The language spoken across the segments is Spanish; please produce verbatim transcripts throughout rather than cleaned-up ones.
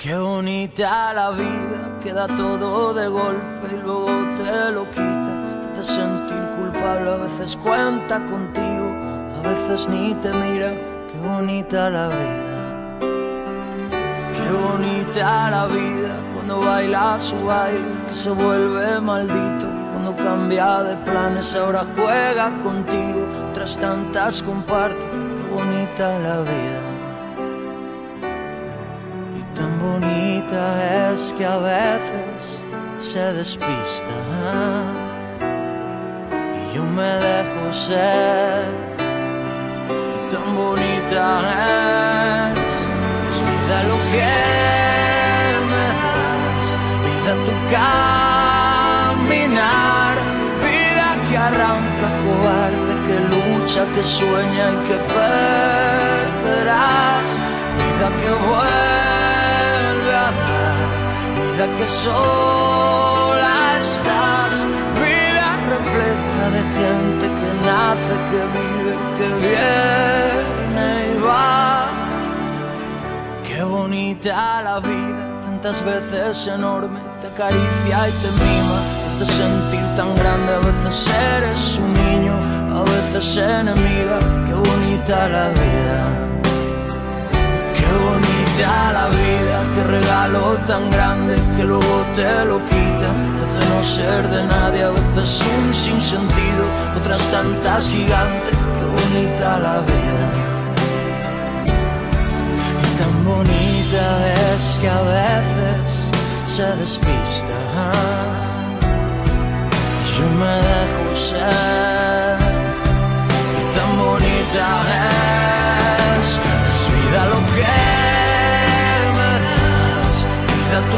Qué bonita la vida, que da todo de golpe y luego te lo quita. Te hace sentir culpable, a veces cuenta contigo, a veces ni te mira. Qué bonita la vida. Qué bonita la vida, cuando baila su baile, que se vuelve maldito. Cuando cambia de planes, ahora juega contigo, otras tantas comparte. Qué bonita la vida. Tan bonita es que a veces se despista y yo me dejo ser. Y tan bonita es, es vida lo que me das, vida tu caminar, vida que arranca cobarde, que lucha, que sueña y que perderás, vida que vuelve, vida que sola estás, vida repleta de gente que nace, que vive, que viene y va. Qué bonita la vida, tantas veces enorme, te acaricia y te mima, te hace sentir tan grande, a veces eres un niño, a veces enemiga. Qué bonita la vida. Qué bonita la vida, qué regalo tan grande que luego te lo quita. Te hace no ser de nadie, a veces un sinsentido, otras tantas gigantes. Qué bonita la vida. Y tan bonita es que a veces se despista y yo me dejo ser. Y tan bonita es, es vida lo que me das, vida tu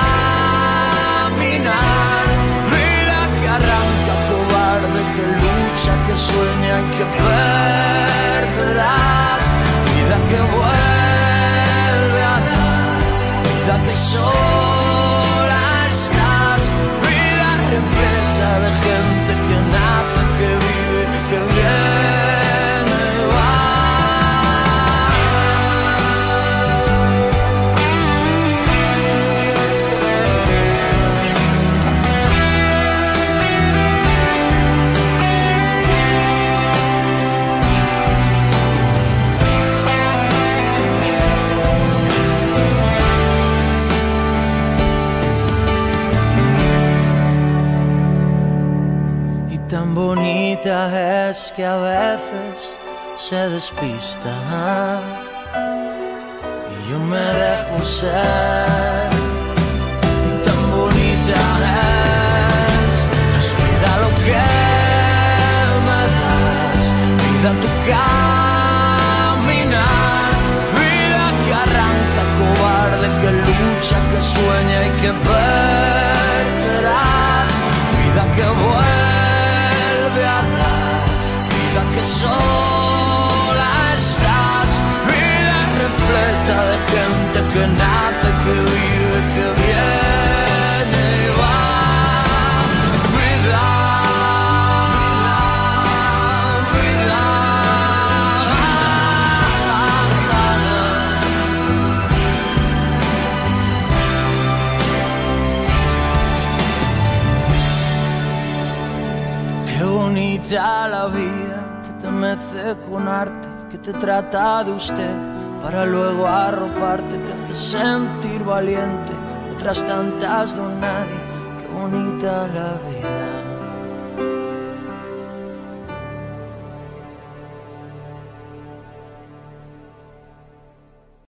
caminar, vida que arranca cobarde, que lucha, que sueña y que perderás, vida que vuelve a dar, vida que sola estás, vida repleta de gente que nace, que vive, que viene y va. Tan bonita es que a veces se despista y yo me dejo ser. Y tan bonita es, es vida lo que me das, vida tu caminar, vida que arranca cobarde, que lucha, que sueña y que perderás, vida que vuelve a dar, vida que sola estás, vida repleta de gente que nace, que vive, que viene y va. Vida, vida, qué bonita la vida, que te mece con arte, que te trata de usted para luego arroparte, te hace sentir valiente, otras tantas don nadie. Qué bonita la vida.